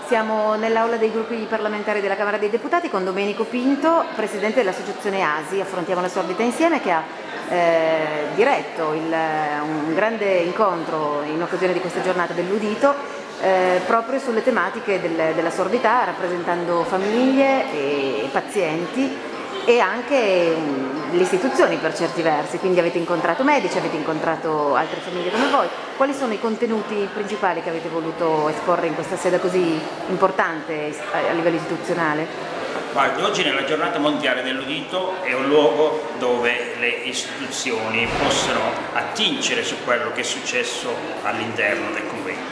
Siamo nell'aula dei gruppi parlamentari della Camera dei Deputati con Domenico Pinto, presidente dell'associazione ASI, Affrontiamo la sordità insieme, che ha diretto un grande incontro in occasione di questa giornata dell'udito proprio sulle tematiche della sordità, rappresentando famiglie e pazienti e anche le istituzioni per certi versi. Quindi avete incontrato medici, avete incontrato altre famiglie come voi. Quali sono i contenuti principali che avete voluto esporre in questa sede così importante a livello istituzionale? Guardi, oggi nella giornata mondiale dell'udito è un luogo dove le istituzioni possono attingere su quello che è successo all'interno del convegno.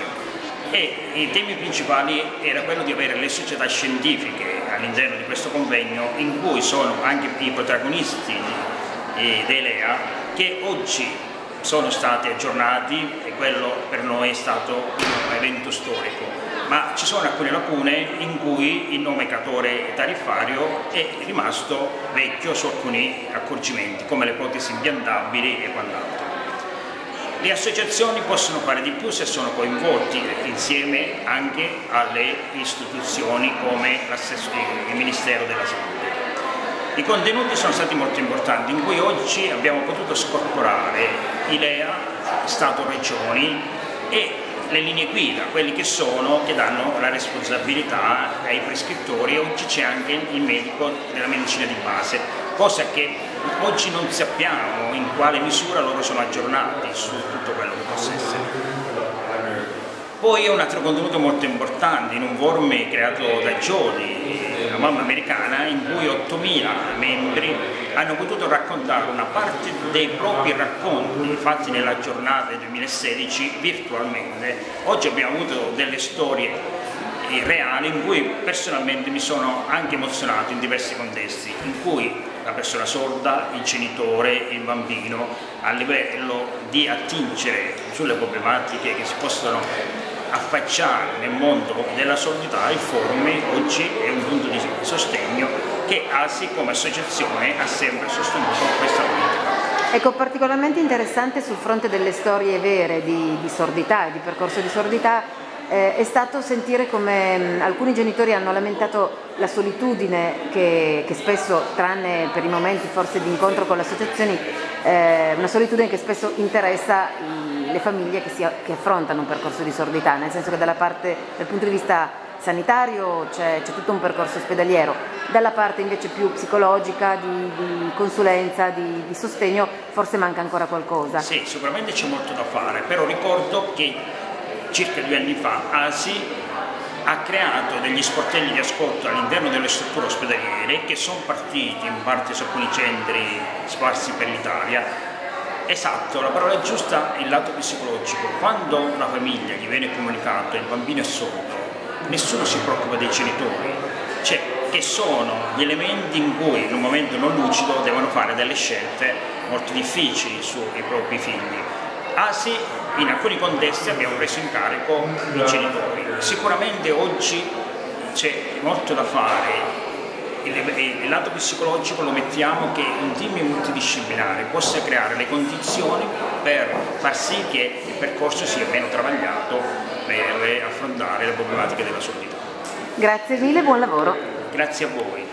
E i temi principali era quello di avere le società scientifiche all'interno di questo convegno, in cui sono anche i protagonisti dei LEA che oggi sono stati aggiornati, e quello per noi è stato un evento storico, ma ci sono alcune lacune in cui il nomenclatore tariffario è rimasto vecchio su alcuni accorgimenti, come le protesi impiantabili e quant'altro. Le associazioni possono fare di più se sono coinvolti insieme anche alle istituzioni come il Ministero della Salute. I contenuti sono stati molto importanti, in cui oggi abbiamo potuto scorporare i LEA, Stato-Regioni e le linee guida, quelli che danno la responsabilità ai prescrittori, e oggi c'è anche il medico della medicina di base, cosa che oggi non sappiamo in quale misura loro sono aggiornati su tutto quello che possa essere. Poi è un altro contenuto molto importante, in un forum creato da Jody, una mamma americana, in cui 8.000 membri hanno potuto raccontare una parte dei propri racconti fatti nella giornata del 2016 virtualmente. Oggi abbiamo avuto delle storie reali in cui personalmente mi sono anche emozionato in diversi contesti, in cui la persona sorda, il genitore, il bambino, a livello di attingere sulle problematiche che si possono affacciare nel mondo della sordità, il forum oggi è un punto di sostegno che ASI come associazione ha sempre sostenuto questa politica. Ecco, particolarmente interessante sul fronte delle storie vere di sordità e di percorso di sordità è stato sentire come alcuni genitori hanno lamentato la solitudine che spesso, tranne per i momenti forse di incontro con le associazioni, una solitudine che spesso interessa le famiglie che affrontano un percorso di sordità, nel senso che dal punto di vista sanitario c'è tutto un percorso ospedaliero, dalla parte invece più psicologica, di consulenza, di sostegno, forse manca ancora qualcosa. Sì, sicuramente c'è molto da fare, però ricordo che circa 2 anni fa ASI ha creato degli sportelli di ascolto all'interno delle strutture ospedaliere che sono partiti in parte su alcuni centri sparsi per l'Italia. Esatto, la parola giusta è il lato psicologico. Quando una famiglia gli viene comunicato che il bambino è sordo, nessuno si preoccupa dei genitori, cioè che sono gli elementi in cui in un momento non lucido devono fare delle scelte molto difficili sui propri figli. ASI in alcuni contesti abbiamo preso in carico i genitori. Sicuramente oggi c'è molto da fare, il lato psicologico lo mettiamo che un team multidisciplinare possa creare le condizioni per far sì che il percorso sia meno travagliato per affrontare le problematiche della sordità. Grazie mille, buon lavoro. Grazie a voi.